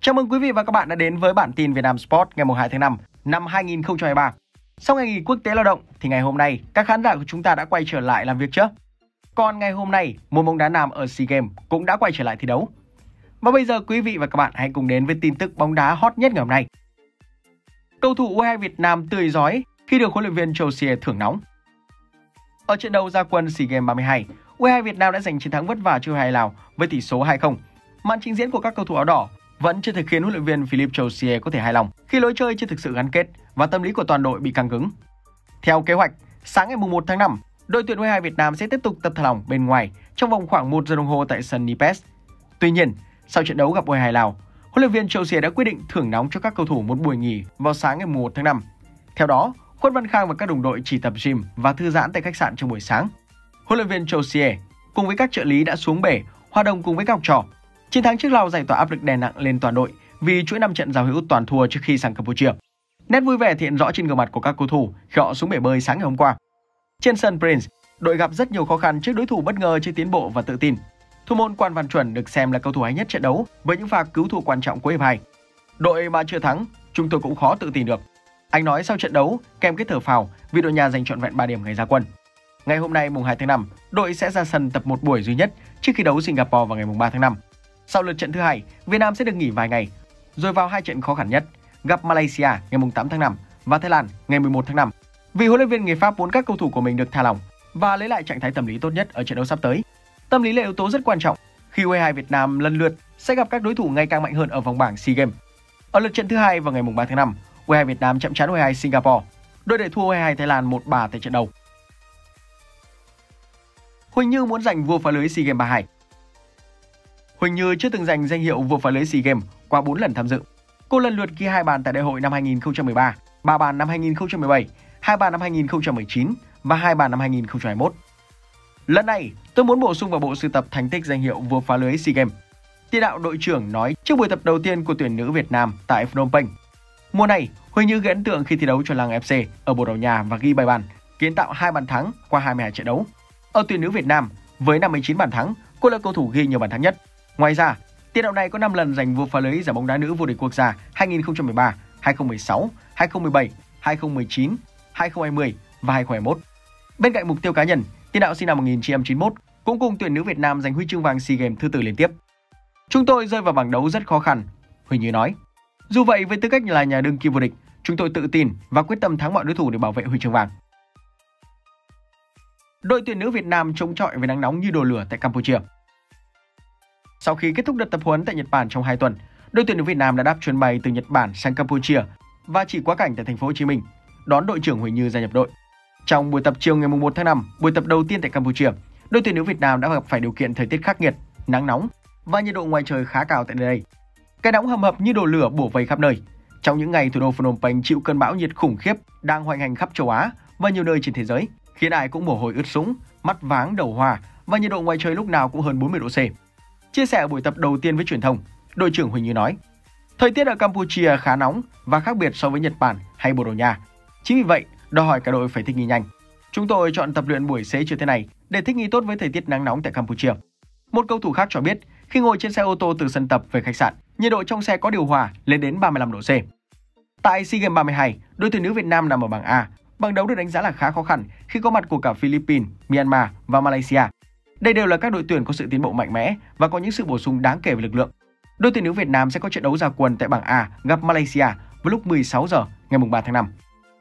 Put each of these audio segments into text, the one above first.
Chào mừng quý vị và các bạn đã đến với bản tin Vietnam Sport ngày 2 tháng 5 năm 2023. Sau ngày nghỉ quốc tế lao động thì ngày hôm nay các khán giả của chúng ta đã quay trở lại làm việc chưa? Còn ngày hôm nay, môn bóng đá nam ở SEA Games cũng đã quay trở lại thi đấu. Và bây giờ quý vị và các bạn hãy cùng đến với tin tức bóng đá hot nhất ngày hôm nay. Cầu thủ U22 Việt Nam tươi rói khi được huấn luyện viên Châu thưởng nóng. Ở trận đấu ra quân SEA Games 32, U22 Việt Nam đã giành chiến thắng vất vả trước U22 Lào với tỷ số 2-0. Màn trình diễn của các cầu thủ áo đỏ vẫn chưa thể khiến huấn luyện viên Philippe Châu có thể hài lòng khi lối chơi chưa thực sự gắn kết và tâm lý của toàn đội bị căng cứng. Theo kế hoạch, sáng ngày 1 tháng 5, đội tuyển U22 Việt Nam sẽ tiếp tục tập thả lỏng bên ngoài trong vòng khoảng 1 giờ đồng hồ tại sân Nipes. Tuy nhiên, sau trận đấu gặp U22 Lào, huấn luyện viên Châu đã quyết định thưởng nóng cho các cầu thủ một buổi nghỉ vào sáng ngày 1 tháng 5. Theo đó, Khuất Văn Khang và các đồng đội chỉ tập gym và thư giãn tại khách sạn trong buổi sáng. Huấn luyện viên Châu cùng với các trợ lý đã xuống bể hoạt động cùng với các học trò. Chiến thắng trước Lào giải tỏa áp lực đè nặng lên toàn đội vì chuỗi 5 trận giao hữu toàn thua trước khi sang Campuchia. Nét vui vẻ thể hiện rõ trên gương mặt của các cầu thủ khi họ xuống bể bơi sáng ngày hôm qua. Trên sân Prince, đội gặp rất nhiều khó khăn trước đối thủ bất ngờ trên tiến bộ và tự tin. Thủ môn Quan Văn Chuẩn được xem là cầu thủ hay nhất trận đấu với những pha cứu thua quan trọng cuối hiệp 2. Đội mà chưa thắng, chúng tôi cũng khó tự tin được. Anh nói sau trận đấu kèm cái thở phào vì đội nhà giành trọn vẹn 3 điểm ngày ra quân. Ngày hôm nay mùng 2 tháng 5, đội sẽ ra sân tập một buổi duy nhất trước khi đấu Singapore vào ngày mùng 3 tháng 5. Sau lượt trận thứ hai, Việt Nam sẽ được nghỉ vài ngày, rồi vào hai trận khó khăn nhất, gặp Malaysia ngày mùng 8 tháng 5 và Thái Lan ngày 11 tháng 5. Vì huấn luyện viên người Pháp muốn các cầu thủ của mình được thả lỏng và lấy lại trạng thái tâm lý tốt nhất ở trận đấu sắp tới. Tâm lý là yếu tố rất quan trọng khi U22 Việt Nam lần lượt sẽ gặp các đối thủ ngày càng mạnh hơn ở vòng bảng SEA Games. Ở lượt trận thứ hai vào ngày mùng 3 tháng 5, U22 Việt Nam chạm trán U22 Singapore. Đội để thua U22 Thái Lan 1-3 tại trận đầu. Huỳnh Như muốn giành vua phá lưới SEA Games 32. Huỳnh Như chưa từng giành danh hiệu vua phá lưới SEA Games qua 4 lần tham dự. Cô lần lượt ghi 2 bàn tại đại hội năm 2013, 3 bàn năm 2017, 2 bàn năm 2019 và 2 bàn năm 2021. Lần này, tôi muốn bổ sung vào bộ sưu tập thành tích danh hiệu vua phá lưới SEA Games. Tiền đạo đội trưởng nói trước buổi tập đầu tiên của tuyển nữ Việt Nam tại Phnom Penh. Mùa này, Huỳnh Như gây ấn tượng khi thi đấu cho Lăng FC ở Bồ Đào Nha và ghi 7 bàn, kiến tạo 2 bàn thắng qua 22 trận đấu. Ở tuyển nữ Việt Nam, với 59 bàn thắng, cô là cầu thủ ghi nhiều bàn thắng nhất. Ngoài ra, tiền đạo này có 5 lần giành vua phá lưới giải bóng đá nữ vô địch quốc gia 2013, 2016, 2017, 2019, 2020 và 2021. Bên cạnh mục tiêu cá nhân, tiền đạo sinh năm 1991 cũng cùng tuyển nữ Việt Nam giành huy chương vàng SEA Games thứ 4 liên tiếp. Chúng tôi rơi vào bảng đấu rất khó khăn, Huỳnh Như nói. Dù vậy, với tư cách là nhà đương kim vô địch, chúng tôi tự tin và quyết tâm thắng mọi đối thủ để bảo vệ huy chương vàng. Đội tuyển nữ Việt Nam chống chọi với nắng nóng như đổ lửa tại Campuchia. Sau khi kết thúc đợt tập huấn tại Nhật Bản trong 2 tuần, đội tuyển nữ Việt Nam đã đáp chuyến bay từ Nhật Bản sang Campuchia và chỉ quá cảnh tại thành phố Hồ Chí Minh đón đội trưởng Huỳnh Như gia nhập đội. Trong buổi tập chiều ngày 1 tháng 5, buổi tập đầu tiên tại Campuchia, đội tuyển nữ Việt Nam đã gặp phải điều kiện thời tiết khắc nghiệt, nắng nóng và nhiệt độ ngoài trời khá cao tại nơi đây. Cái nóng hầm hập như đổ lửa bủa vây khắp nơi. Trong những ngày thủ đô Phnom Penh chịu cơn bão nhiệt khủng khiếp đang hoành hành khắp châu Á và nhiều nơi trên thế giới, khiến ai cũng mồ hôi ướt sũng, mắt váng đầu hoa và nhiệt độ ngoài trời lúc nào cũng hơn 40 độ C. Chia sẻ ở buổi tập đầu tiên với truyền thông, đội trưởng Huỳnh Như nói: "Thời tiết ở Campuchia khá nóng và khác biệt so với Nhật Bản hay Bồ Đào Nha. Chính vì vậy, đòi hỏi cả đội phải thích nghi nhanh. Chúng tôi chọn tập luyện buổi xế chiều thế này để thích nghi tốt với thời tiết nắng nóng tại Campuchia." Một cầu thủ khác cho biết, khi ngồi trên xe ô tô từ sân tập về khách sạn, nhiệt độ trong xe có điều hòa lên đến 35 độ C. Tại SEA Games 32, đội tuyển nữ Việt Nam nằm ở bảng A. Bảng đấu được đánh giá là khá khó khăn khi có mặt của cả Philippines, Myanmar và Malaysia. Đây đều là các đội tuyển có sự tiến bộ mạnh mẽ và có những sự bổ sung đáng kể về lực lượng. Đội tuyển nữ Việt Nam sẽ có trận đấu ra quân tại bảng A gặp Malaysia vào lúc 16 giờ ngày 3 tháng 5.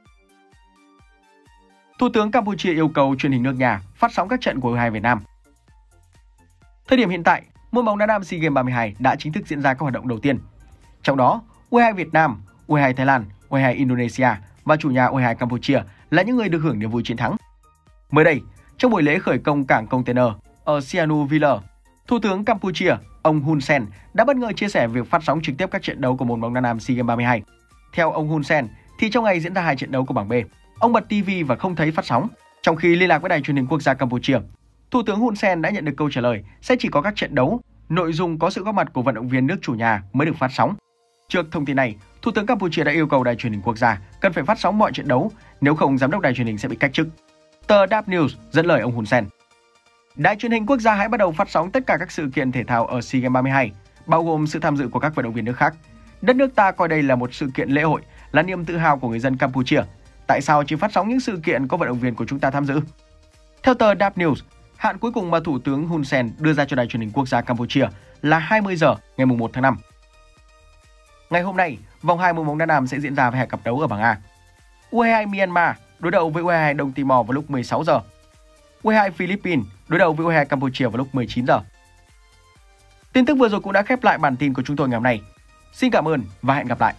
Thủ tướng Campuchia yêu cầu truyền hình nước nhà phát sóng các trận của U22 Việt Nam. Thời điểm hiện tại, môn bóng đá nam SEA Games 32 đã chính thức diễn ra các hoạt động đầu tiên. Trong đó, U22 Việt Nam, U22 Thái Lan, U22 Indonesia và chủ nhà U22 Campuchia là những người được hưởng niềm vui chiến thắng. Mới đây, trong buổi lễ khởi công cảng container ở Sihanoukville, Thủ tướng Campuchia, ông Hun Sen đã bất ngờ chia sẻ việc phát sóng trực tiếp các trận đấu của môn bóng đá nam SEA Games 32. Theo ông Hun Sen, thì trong ngày diễn ra 2 trận đấu của bảng B, ông bật TV và không thấy phát sóng. Trong khi liên lạc với đài truyền hình quốc gia Campuchia, Thủ tướng Hun Sen đã nhận được câu trả lời sẽ chỉ có các trận đấu, nội dung có sự góp mặt của vận động viên nước chủ nhà mới được phát sóng. Trước thông tin này, Thủ tướng Campuchia đã yêu cầu đài truyền hình quốc gia cần phải phát sóng mọi trận đấu, nếu không giám đốc đài truyền hình sẽ bị cách chức. Tờ DAP News dẫn lời ông Hun Sen: "Đài truyền hình quốc gia hãy bắt đầu phát sóng tất cả các sự kiện thể thao ở SEA Games 32. bao gồm sự tham dự của các vận động viên nước khác. Đất nước ta coi đây là một sự kiện lễ hội, là niềm tự hào của người dân Campuchia. Tại sao chỉ phát sóng những sự kiện có vận động viên của chúng ta tham dự? Theo tờ DAP News, hạn cuối cùng mà Thủ tướng Hun Sen đưa ra cho Đài truyền hình quốc gia Campuchia là 20 giờ ngày 1 tháng 5. Ngày hôm nay, vòng 2 môn bóng đá nam sẽ diễn ra với hai cặp đấu ở bảng A. U22 Myanmar đối đầu với U22 Đông Timor vào lúc 16 giờ. U22 Philippines đối đầu với U22 Campuchia vào lúc 19 giờ. Tin tức vừa rồi cũng đã khép lại bản tin của chúng tôi ngày hôm nay. Xin cảm ơn và hẹn gặp lại.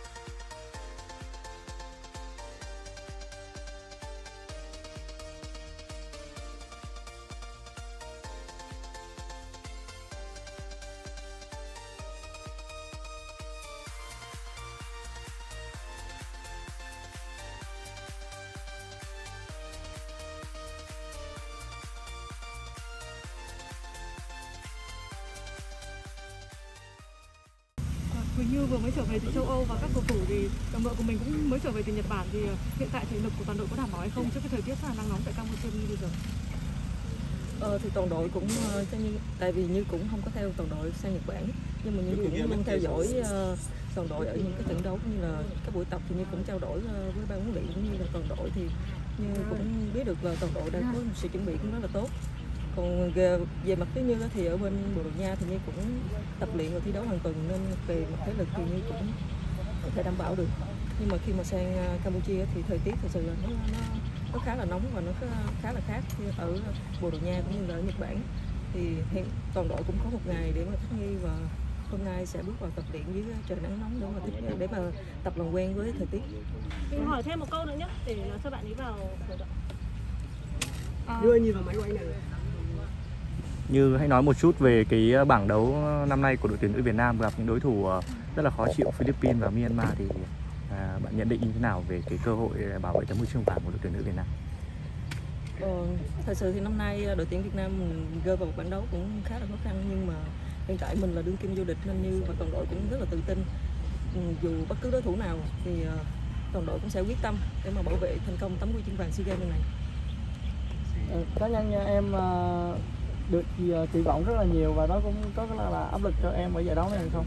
Quỳnh Như vừa mới trở về từ châu Âu và các cầu thủ thì đồng đội của mình cũng mới trở về từ Nhật Bản, thì hiện tại thể lực của toàn đội có đảm bảo hay không trước cái thời tiết rất là nắng nóng tại Campuchia như bây giờ? Thì toàn đội cũng tại vì Như cũng không có theo toàn đội sang Nhật Bản, nhưng mà Như cũng luôn theo dõi toàn đội ở những cái trận đấu như là các buổi tập, thì Như cũng trao đổi với ban huấn luyện cũng như là toàn đội, thì Như cũng biết được là toàn đội đang có sự chuẩn bị cũng rất là tốt. Còn về mặt phía Như thì ở bên Bồ Đào Nha thì Như cũng tập luyện và thi đấu hàng tuần, nên về mặt thể lực thì Như cũng có thể đảm bảo được. Nhưng mà khi mà sang Campuchia thì thời tiết thật sự là nó khá là nóng và nó khá là khác ở Bồ Đào Nha cũng như là ở Nhật Bản. Thì toàn đội cũng có một ngày để mà thích nghi, và hôm nay sẽ bước vào tập luyện dưới trời nắng nóng để mà tập làm quen với thời tiết. Mình hỏi thêm một câu nữa nhé, để cho bạn ấy vào khởi động. Đưa nhìn vào máy quay này. Như hãy nói một chút về cái bảng đấu năm nay của đội tuyển nữ Việt Nam gặp những đối thủ rất là khó chịu Philippines và Myanmar, thì bạn nhận định như thế nào về cái cơ hội bảo vệ tấm huy chương vàng của đội tuyển nữ Việt Nam? Thật sự thì năm nay đội tuyển Việt Nam mình rơi vào một bảng đấu cũng khá là khó khăn, nhưng mà hiện tại mình là đương kim vô địch nên Như và toàn đội cũng rất là tự tin. Dù bất cứ đối thủ nào thì toàn đội cũng sẽ quyết tâm để mà bảo vệ thành công tấm huy chương vàng SEA Games lần này. Cá nhân nha, em được kỳ vọng rất là nhiều và nó cũng có là áp lực cho em ở giải đấu này hay không?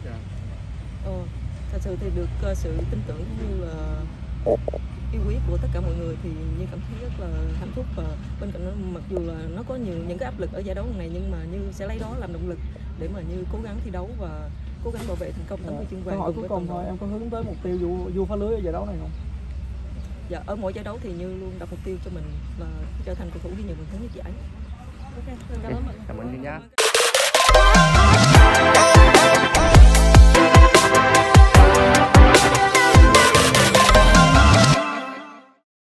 Thật sự thì được sự tin tưởng cũng như là yêu quý của tất cả mọi người thì Như cảm thấy rất là hạnh phúc, và bên cạnh đó mặc dù là nó có những cái áp lực ở giải đấu lần này, nhưng mà Như sẽ lấy đó làm động lực để mà Như cố gắng thi đấu và cố gắng bảo vệ thành công tấm huy chương vàng. Câu hỏi cuối cùng thôi, em có hướng tới mục tiêu vua phá lưới ở giải đấu này không? Dạ, ở mỗi giải đấu thì Như luôn đặt mục tiêu cho mình là trở thành cầu thủ ghi nhận bàn thắng nhất giải. Ok, cảm ơn mọi người. Cảm ơn Như nhá.